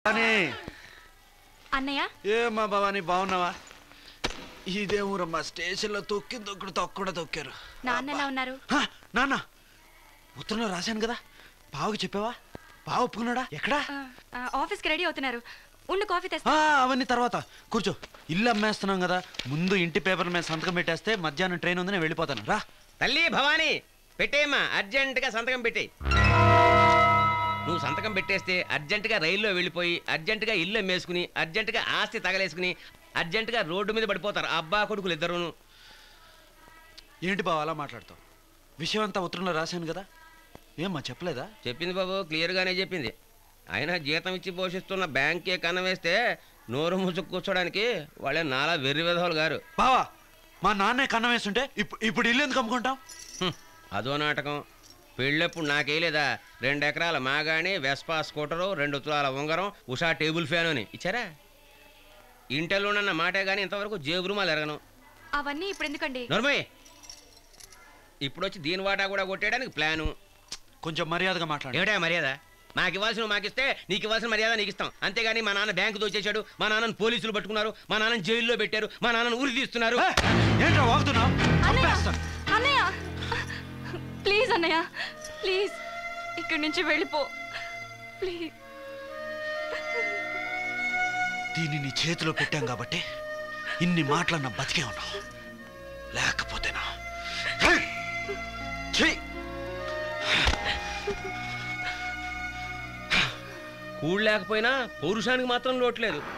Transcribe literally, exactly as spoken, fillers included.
అన్నయ్య ఏమ్మా భవాని బాగున్నావా? ఇదే ఊరమ్మా, స్టేషన్ లో తొక్కి తొక్కుడు తొక్కకుండా తొక్కారు. నాన్న ఎలా ఉన్నారు? నాన్న ఉత్తరంలో రాశాను కదా, బావకి చెప్పావా? బావ ఒప్పుకున్నాడా? ఎక్కడా? ఆఫీస్ కి రెడీ అవుతున్నారు. ఉండు కాఫీ తెస్తా. అవన్నీ తర్వాత కూర్చో. ఇల్లు అమ్మేస్తున్నాం కదా, ముందు ఇంటి పేపర్ మీద సంతకం పెట్టేస్తే మధ్యాహ్నం ట్రైన్ ఉందని వెళ్ళిపోతాను. రా తల్లి భవానీ, పెట్టేయమ్మా, అర్జెంట్ గా సంతకం పెట్టేయి. నువ్వు సంతకం పెట్టేస్తే అర్జెంట్ గా రైల్లో వెళ్ళిపోయి అర్జెంట్ గా ఇల్లు అమ్మేసుకుని అర్జెంట్ గా ఆస్తి తగలేసుకుని అర్జెంట్ గా రోడ్డు మీద పడిపోతారు అబ్బా కొడుకులు ఇద్దరును. ఏంటి బావ అలా మాట్లాడతావు? విషయం అంతా ఉత్తరంలో రాశాను కదా, ఏమ్మా చెప్పలేదా? చెప్పింది బాబు, క్లియర్ గానే చెప్పింది. అయినా జీతం ఇచ్చి పోషిస్తున్న బ్యాంకే కన్న వేస్తే నోరు ముసుగు కూర్చోడానికి వాళ్ళే నాలా వెర్రి విధవులు గారు. బావా, మా నాన్నే కన్నం వేస్తుంటే ఇప్పుడు ఇల్లు ఎందుకు అమ్ముకుంటాం? అదో నాటకం. పెళ్ళెప్పుడు నాకేలేదా రెండు ఎకరాల మాగాణి, వెస్పా స్కూటరు, రెండు తులాల ఉంగరం, ఉషా టేబుల్ ఫ్యాను అని ఇచ్చారా? ఇంటెల్లోనన్న మాటే గానీ ఇంతవరకు జేబురుమాలు ఎరగను. అవన్నీ ఇప్పుడు ఎందుకండి? నర్మయ్య, ఇప్పుడు వచ్చి దీని వాటా కూడా కొట్టేయడానికి ప్లాను. కొంచెం మర్యాదగా మాట్లాడు. ఏమిటా మర్యాద? మాకు ఇవ్వాల్సిన మాకు ఇస్తే నీకు ఇవ్వాల్సిన మర్యాద నీకు ఇస్తాం. అంతేగాని మా నాన్న బ్యాంకు దోచేశాడు, మా నాన్నను పోలీసులు పట్టుకున్నారు, మా నాన్నను జైల్లో పెట్టారు, మా నాన్నను ఊరి తీస్తున్నారు. ప్లీజ్ అన్నయ్య, ప్లీజ్ ఇక్కడి నుంచి వెళ్ళిపో ప్లీజ్. దీన్ని నీ చేతిలో పెట్టాం కాబట్టి ఇన్ని మాటలన్నా బతికే ఉన్నావు, లేకపోతేనా కూడు లేకపోయినా పౌరుషానికి మాత్రం లోట్లేదు.